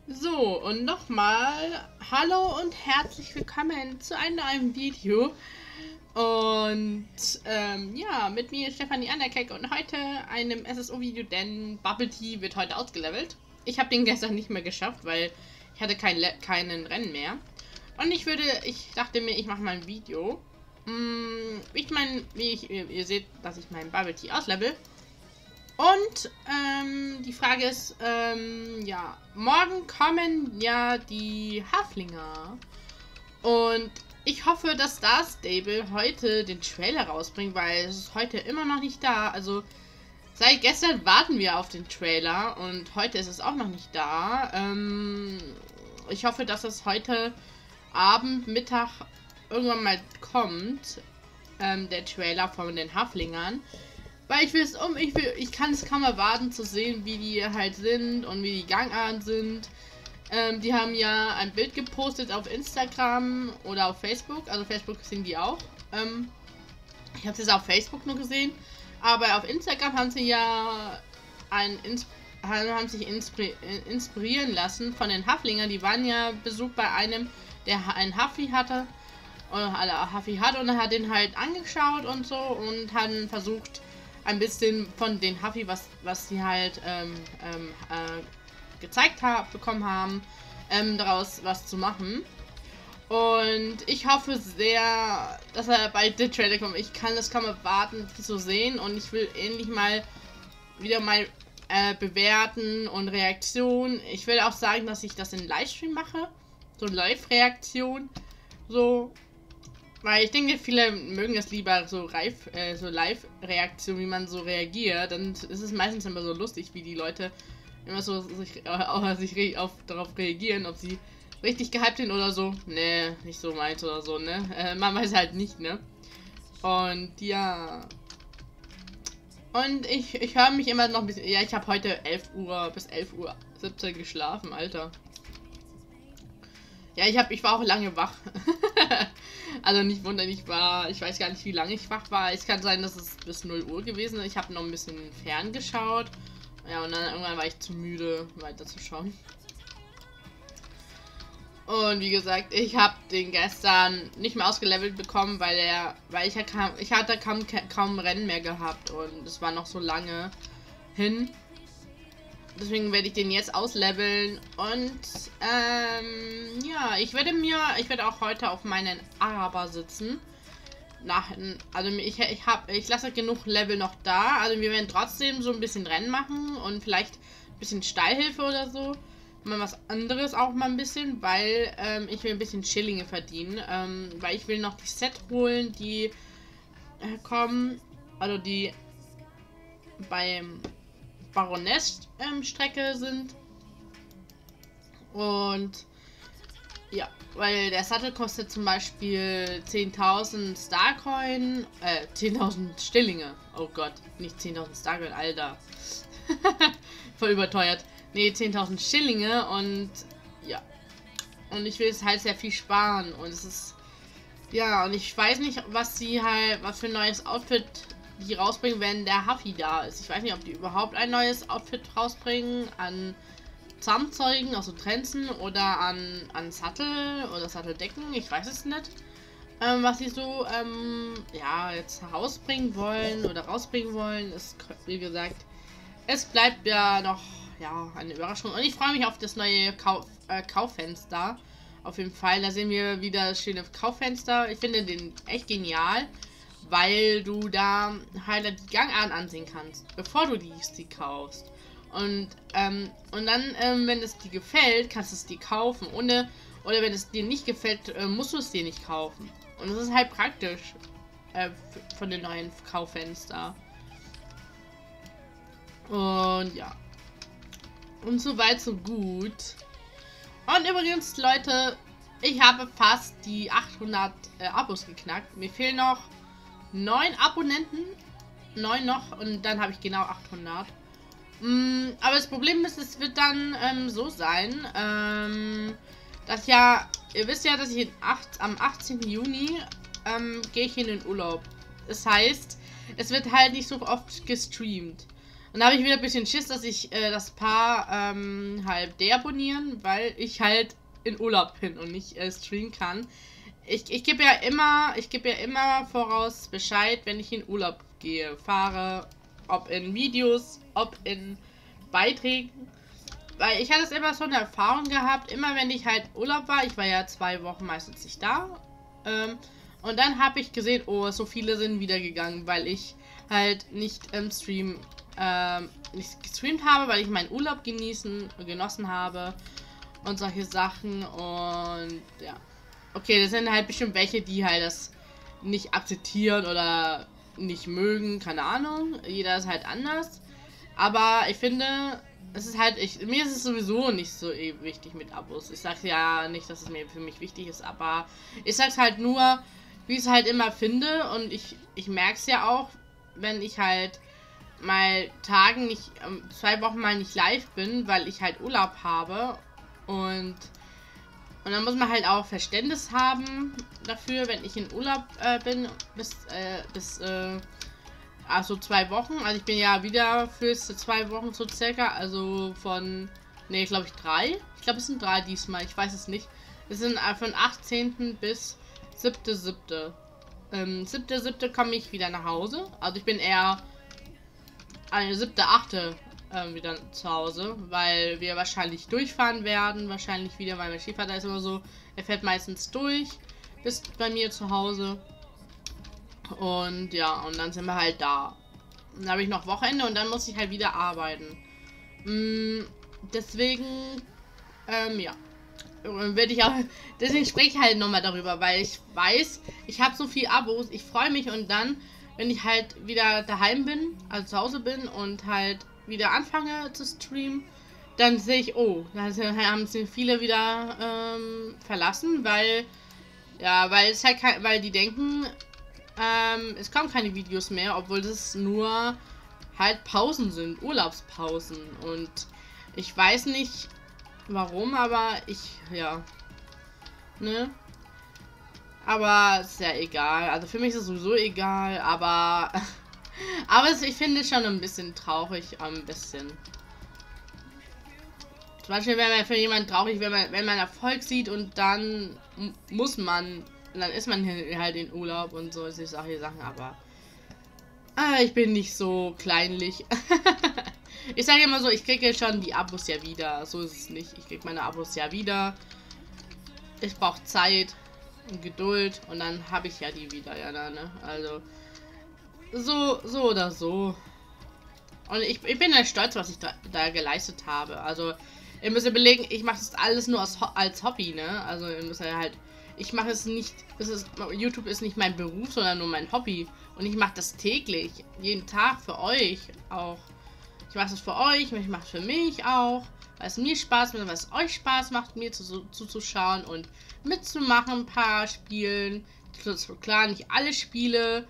So, und nochmal hallo und herzlich willkommen zu einem neuen Video. Und ja, mit mir Stefanie Anderkeck und heute einem SSO-Video, denn Bubble Tea wird heute ausgelevelt. Ich habe den gestern nicht mehr geschafft, weil ich hatte keinen Rennen mehr. Und ich dachte mir, ich mache mal ein Video. Ihr seht, dass ich meinen Bubble Tea auslevel. Und die Frage ist, ja, morgen kommen ja die Haflinger. Und ich hoffe, dass Star Stable heute den Trailer rausbringt, weil es ist heute immer noch nicht da. Also seit gestern warten wir auf den Trailer und heute ist es auch noch nicht da. Ich hoffe, dass es heute Abend, Mittag irgendwann mal kommt, der Trailer von den Haflingern. Weil ich kann es kaum erwarten zu sehen, wie die halt sind und wie die Gangarten sind. Die haben ja ein Bild gepostet auf Instagram oder auf Facebook. Also Facebook sehen die auch. Ich habe es jetzt auf Facebook nur gesehen. Aber auf Instagram haben sie ja haben sich inspirieren lassen von den Haflingern. Die waren ja Besuch bei einem, der einen Huffy hatte. Oder Huffy hat und er hat den halt angeschaut und so und hat versucht, ein bisschen von den Huffy, was sie halt gezeigt bekommen haben, daraus was zu machen. Und ich hoffe sehr, dass er bald der Trailer kommt. Ich kann es kaum erwarten, die zu sehen. Und ich will endlich mal wieder mal bewerten und Reaktion. Ich will auch sagen, dass ich das in Livestream mache. So Live-Reaktion. So. Weil ich denke, viele mögen es lieber so Live-Reaktion, wie man so reagiert. Dann ist es meistens immer so lustig, wie die Leute immer so darauf reagieren, ob sie richtig gehypt sind oder so. Ne, nicht so meins oder so, ne? Man weiß halt nicht, ne? Und ja. Und ich höre mich immer noch ein bisschen. Ja, ich habe heute 11 Uhr bis 11 Uhr 17 geschlafen, Alter. Ja, ich war auch lange wach. Also nicht wundern, ich weiß gar nicht, wie lange ich wach war. Es kann sein, dass es bis 0 Uhr gewesen ist. Ich habe noch ein bisschen ferngeschaut. Ja, und dann irgendwann war ich zu müde, weiterzuschauen. Und wie gesagt, ich habe den gestern nicht mehr ausgelevelt bekommen, weil ich hatte kaum Rennen mehr gehabt und es war noch so lange hin. Deswegen werde ich den jetzt ausleveln und ja, ich werde auch heute auf meinen Araber sitzen. Ich lasse genug Level noch da. Also wir werden trotzdem so ein bisschen Rennen machen und vielleicht ein bisschen Steilhilfe oder so. Mal was anderes auch mal ein bisschen, weil ich will ein bisschen Schillinge verdienen. Weil ich will noch die Set holen, die kommen. Also die beim Baroness Strecke sind. Und ja, weil der Sattel kostet zum Beispiel 10.000 Starcoin, 10.000 Stillinge. Oh Gott, nicht 10.000 Starcoin, Alter. Voll überteuert. Nee, 10.000 Schillinge und ja. Und ich will es halt sehr viel sparen und es ist, ja, und ich weiß nicht, was für ein neues Outfit die rausbringen, wenn der Huffy da ist. Ich weiß nicht, ob die überhaupt ein neues Outfit rausbringen an Zahnzeugen, also Trenzen oder an Sattel oder Satteldecken. Ich weiß es nicht. Was sie so ja, jetzt rausbringen wollen oder rausbringen wollen, ist, wie gesagt, es bleibt ja noch eine Überraschung. Und ich freue mich auf das neue Kauffenster. Auf jeden Fall. Da sehen wir wieder schöne Kauffenster. Ich finde den echt genial, weil du da halt die Gangarten ansehen kannst, bevor du die kaufst. Und dann, wenn es dir gefällt, kannst du es dir kaufen. Oder wenn es dir nicht gefällt, musst du es dir nicht kaufen. Und das ist halt praktisch von den neuen Kauffenster. Und ja. Und so weit, so gut. Und übrigens, Leute, ich habe fast die 800 Abos geknackt. Mir fehlen noch 9 Abonnenten. 9 noch und dann habe ich genau 800. Aber das Problem ist, es wird dann so sein, dass ja, ihr wisst ja, dass ich am 18. Juni gehe ich in den Urlaub. Das heißt, es wird halt nicht so oft gestreamt. Und da habe ich wieder ein bisschen Schiss, dass ich das Paar halt deabonnieren, weil ich halt in Urlaub bin und nicht streamen kann. Ich gebe ja immer voraus Bescheid, wenn ich in Urlaub gehe, fahre, ob in Videos, ob in Beiträgen. Weil ich hatte es immer so eine Erfahrung gehabt, immer wenn ich halt Urlaub war, ich war ja 2 Wochen meistens nicht da, und dann habe ich gesehen, oh, so viele sind wieder gegangen, weil ich halt nicht im Stream, nicht gestreamt habe, weil ich meinen Urlaub genossen habe und solche Sachen und ja. Okay, das sind halt bestimmt welche, die halt das nicht akzeptieren oder nicht mögen, keine Ahnung. Jeder ist halt anders. Aber ich finde, es ist halt, mir ist es sowieso nicht so wichtig mit Abos. Ich sage ja nicht, dass es mir für mich wichtig ist, aber ich sag's halt nur, wie ich es halt immer finde. Und ich merke es ja auch, wenn ich halt mal Tagen nicht, 2 Wochen mal nicht live bin, weil ich halt Urlaub habe. Und dann muss man halt auch Verständnis haben dafür, wenn ich in Urlaub bin, also 2 Wochen. Also ich bin ja wieder für 2 Wochen so circa, also von, ne, glaube ich 3. Ich glaube, es sind 3 diesmal, ich weiß es nicht. Es sind von 18. bis 7.7. 7.7. komme ich wieder nach Hause. Also ich bin eher 7.8. Wieder zu Hause, weil wir wahrscheinlich durchfahren werden, wahrscheinlich wieder, weil mein Stiefvater ist immer so, er fährt meistens durch, bis bei mir zu Hause und ja, und dann sind wir halt da. Dann habe ich noch Wochenende und dann muss ich halt wieder arbeiten. Deswegen, ja, werde ich auch, deswegen spreche ich halt nochmal darüber, weil ich weiß, ich habe so viel Abos, ich freue mich und dann, wenn ich halt wieder daheim bin, also zu Hause bin und halt wieder anfange zu streamen, dann sehe ich, oh, da haben sie viele wieder verlassen, weil es halt weil die denken, es kommen keine Videos mehr, obwohl das nur halt Pausen sind, Urlaubspausen und ich weiß nicht warum, aber ja, ne? Aber ist ja egal, also für mich ist es sowieso egal, aber ich finde es schon ein bisschen traurig, ein bisschen. Zum Beispiel wäre man für jemanden traurig, wenn man Erfolg sieht und dann dann ist man halt in Urlaub und so, ist solche Sachen, aber ich bin nicht so kleinlich. Ich sage immer so, ich kriege schon die Abos ja wieder, so ist es nicht. Ich kriege meine Abos ja wieder. Ich brauche Zeit und Geduld und dann habe ich ja die wieder, ja, ne? Also so oder so. Und ich bin ja stolz, was ich da geleistet habe. Also, ihr müsst überlegen, ich mache das alles nur als Hobby, ne? Also, ihr müsst ja halt, ich mache es nicht, YouTube ist nicht mein Beruf, sondern nur mein Hobby. Und ich mache das täglich, jeden Tag für euch auch. Ich mache es für euch, ich mache es für mich auch. Weil es mir Spaß macht, weil es euch Spaß macht, mir zuzuschauen und mitzumachen, ein paar Spielen. Klar, nicht alle Spiele,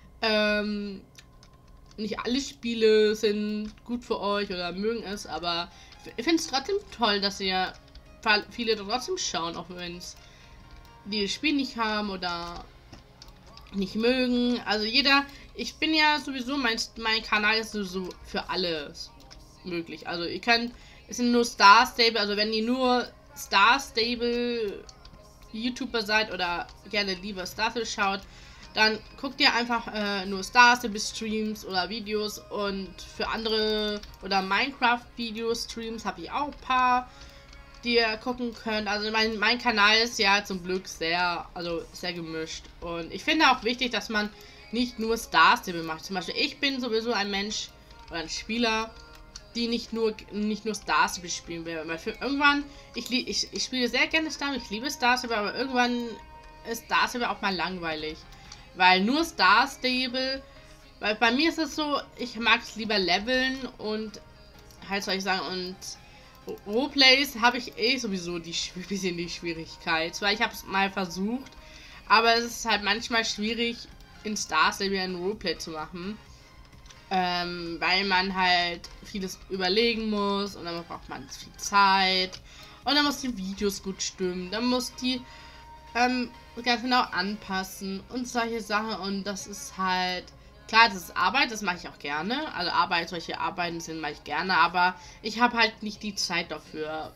sind gut für euch oder mögen es, aber ich finde es trotzdem toll, dass ihr viele trotzdem schauen, auch wenn es die das Spiel nicht haben oder nicht mögen. Also ich bin ja sowieso, mein Kanal ist sowieso für alles möglich. Also ihr könnt, es sind nur Star Stable, also wenn ihr nur Star Stable YouTuber seid oder gerne lieber Star Stable schaut, dann guckt ihr einfach nur Star Stable Streams oder Videos und für andere oder Minecraft Videos Streams habe ich auch ein paar, die ihr gucken könnt. Also mein Kanal ist ja zum Glück sehr gemischt und ich finde auch wichtig, dass man nicht nur Star Stable macht. Zum Beispiel ich bin sowieso ein Mensch oder ein Spieler, die nicht nur Star Stable spielen will. Weil irgendwann, ich spiele sehr gerne Star Stable, ich liebe Star Stable, aber irgendwann ist Star Stable auch mal langweilig. Weil nur Star Stable, weil bei mir ist es so, ich mag es lieber leveln und halt soll ich sagen, und Roleplays habe ich sowieso ein bisschen die Schwierigkeit. Zwar ich habe es mal versucht, aber es ist halt manchmal schwierig in Star Stable ein Roleplay zu machen. Weil man halt vieles überlegen muss und dann braucht man viel Zeit und dann muss die Videos gut stimmen, dann muss die ganz genau anpassen und solche Sachen und das ist halt Klar, das ist Arbeit, das mache ich auch gerne. Also Arbeit, solche Arbeiten sind mache ich gerne, aber ich habe halt nicht die Zeit dafür,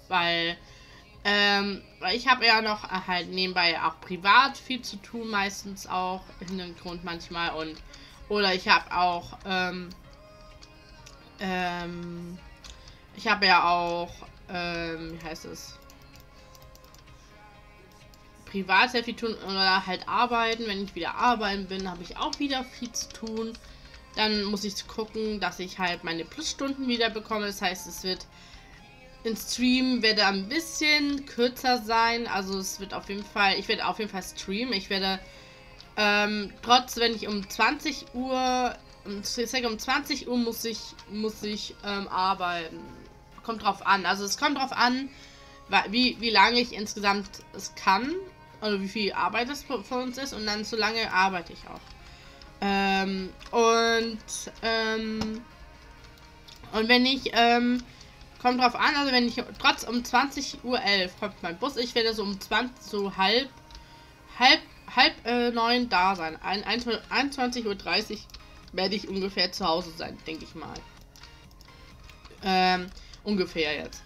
weil ich habe ja noch halt nebenbei auch privat viel zu tun, meistens auch im Hintergrund manchmal oder ich habe auch ich habe ja auch wie heißt es, privat sehr viel tun oder halt arbeiten. Wenn ich wieder arbeiten bin, habe ich auch wieder viel zu tun. Dann muss ich gucken, dass ich halt meine Plusstunden wieder bekomme. Das heißt, es wird im Stream werde ein bisschen kürzer sein. Also es wird auf jeden Fall, ich werde auf jeden Fall streamen. Ich werde wenn ich um 20 Uhr, ich sage um 20 Uhr muss ich arbeiten. Kommt drauf an. Also es kommt drauf an, wie lange ich insgesamt es kann. Also wie viel Arbeit es für uns ist. Und dann so lange arbeite ich auch. Und wenn ich, kommt drauf an, also wenn ich trotz um 20:11 Uhr kommt mein Bus, ich werde so um 20, so halb 9 da sein. 21:30 Uhr werde ich ungefähr zu Hause sein, denke ich mal. Ungefähr jetzt.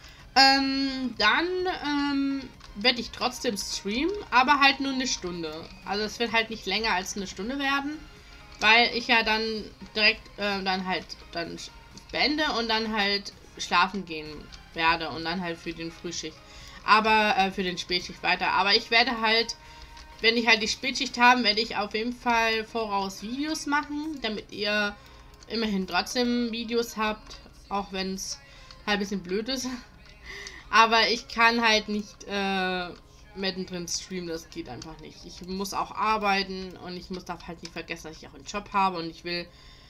Dann werde ich trotzdem streamen, aber halt nur eine Stunde. Also es wird halt nicht länger als eine Stunde werden, weil ich ja dann direkt dann beende und dann halt schlafen gehen werde und dann halt für den Frühschicht. Aber für den Spätschicht weiter. Aber ich werde halt, wenn ich halt die Spätschicht habe, werde ich auf jeden Fall voraus Videos machen, damit ihr immerhin trotzdem Videos habt, auch wenn es halt ein bisschen blöd ist. Aber ich kann halt nicht mittendrin streamen, das geht einfach nicht. Ich muss auch arbeiten und darf halt nicht vergessen, dass ich auch einen Job habe und ich will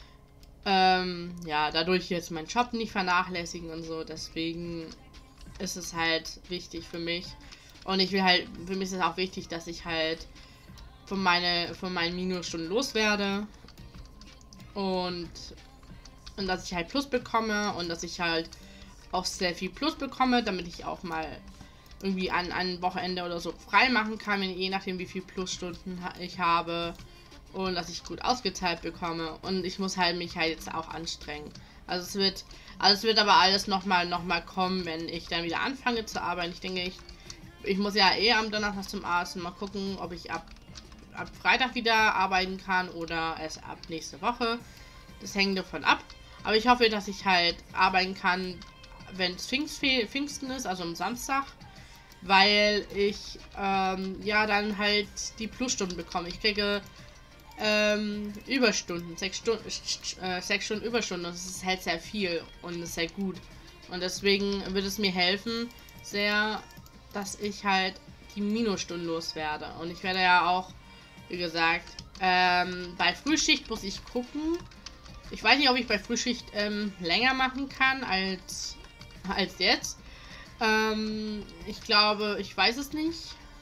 ja, dadurch jetzt meinen Job nicht vernachlässigen und so. Deswegen ist es halt wichtig für mich. Und ich will halt, für mich ist es auch wichtig, dass ich halt von meinen Minusstunden loswerde. Und dass ich halt Plus bekomme und dass ich halt auch sehr viel Plus bekomme, damit ich auch mal irgendwie an einem Wochenende oder so frei machen kann, je nachdem wie viel Plusstunden ich habe. Und dass ich gut ausgezahlt bekomme. Und ich muss halt mich halt jetzt auch anstrengen. Also es wird aber alles nochmal kommen, wenn ich dann wieder anfange zu arbeiten. Ich denke, ich muss ja am Donnerstag zum Arzt und mal gucken, ob ich ab Freitag wieder arbeiten kann oder erst ab nächste Woche. Das hängt davon ab. Aber ich hoffe, dass ich halt arbeiten kann, wenn es Pfingsten ist, also am Samstag. Weil ich ja dann halt die Plusstunden bekomme. Ich kriege Überstunden, 6 Stunden Überstunden, das ist halt sehr viel und ist sehr gut. Und deswegen wird es mir helfen, sehr, dass ich halt die Minusstunden loswerde. Und ich werde ja auch, wie gesagt, bei Frühschicht muss ich gucken. Ich weiß nicht, ob ich bei Frühschicht länger machen kann als jetzt. Ich glaube, ich weiß es nicht.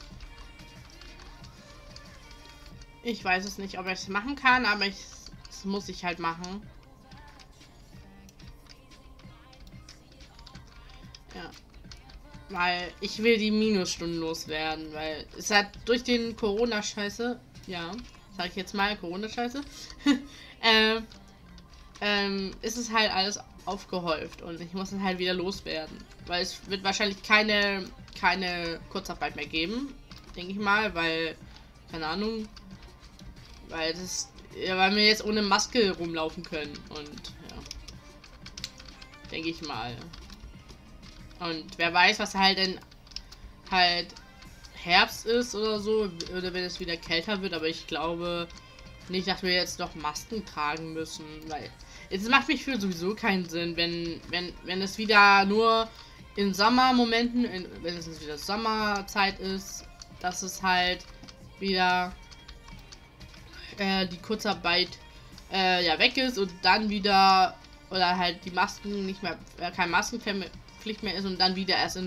Ich weiß es nicht, ob ich es machen kann, aber das muss ich halt machen. Ja. Weil ich will die Minusstunden loswerden, weil es hat durch den Corona-Scheiße, ja, sag ich jetzt mal, Corona-Scheiße, ist es halt alles aufgehäuft und ich muss es halt wieder loswerden. Weil es wird wahrscheinlich keine Kurzarbeit mehr geben, denke ich mal, weil, keine Ahnung, weil wir jetzt ohne Maske rumlaufen können und ja, denke ich mal. Und wer weiß, was halt denn halt Herbst ist oder so, oder wenn es wieder kälter wird, aber ich glaube nicht, dass wir jetzt noch Masken tragen müssen, weil es macht mich für sowieso keinen Sinn, wenn es wieder nur in Sommermomenten, wenn es wieder Sommerzeit ist, dass es halt wieder die Kurzarbeit ja weg ist und dann wieder oder halt die Masken nicht mehr, keine Maskenpflicht mehr ist und dann wieder erst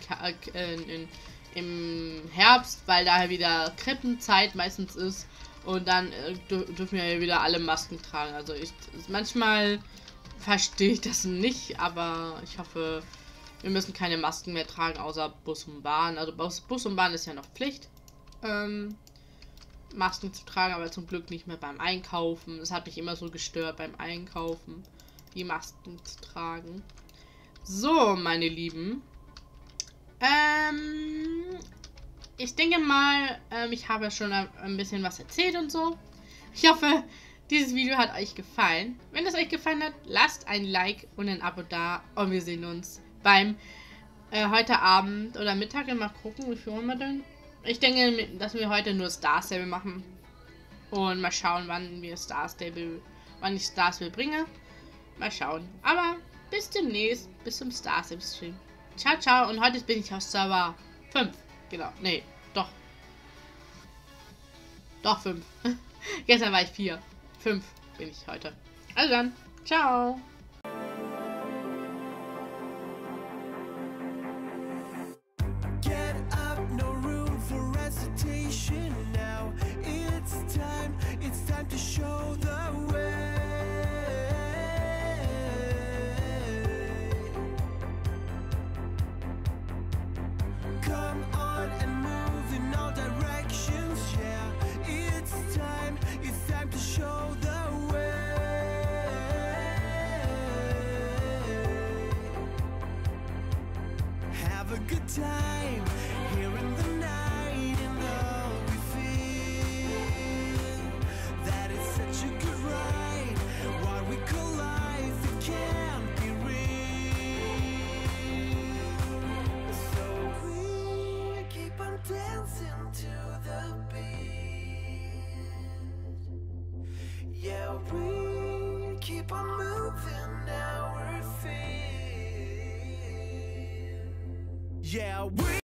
im Herbst, weil da wieder Krippenzeit meistens ist und dann dürfen wir ja wieder alle Masken tragen. Also manchmal verstehe ich das nicht, aber ich hoffe, wir müssen keine Masken mehr tragen, außer Bus und Bahn. Also Bus und Bahn ist ja noch Pflicht. Masken zu tragen, aber zum Glück nicht mehr beim Einkaufen. Es hat mich immer so gestört beim Einkaufen, die Masken zu tragen. So, meine Lieben. Ich denke mal, ich habe ja schon ein bisschen was erzählt und so. Ich hoffe, dieses Video hat euch gefallen. Wenn es euch gefallen hat, lasst ein Like und ein Abo da. Und wir sehen uns beim heute Abend oder Mittag. Mal gucken, wie viel haben wir denn? Ich denke, dass wir heute nur Star Stable machen. Und mal schauen, wann ich Star Stable bringe. Mal schauen. Aber bis demnächst. Bis zum Star Stable Stream. Ciao, ciao. Und heute bin ich auf Server 5. Genau. Nee, doch. Doch 5. Gestern war ich 4. 5 bin ich heute. Also dann. Ciao. It's time to show the way. Come on and move in all directions, yeah. It's time to show the way. Have a good time here in the night and all we feel. That is such a good ride. What we call life, it can't be real. So we keep on dancing to the beat. Yeah, we keep on moving our feet. Yeah, we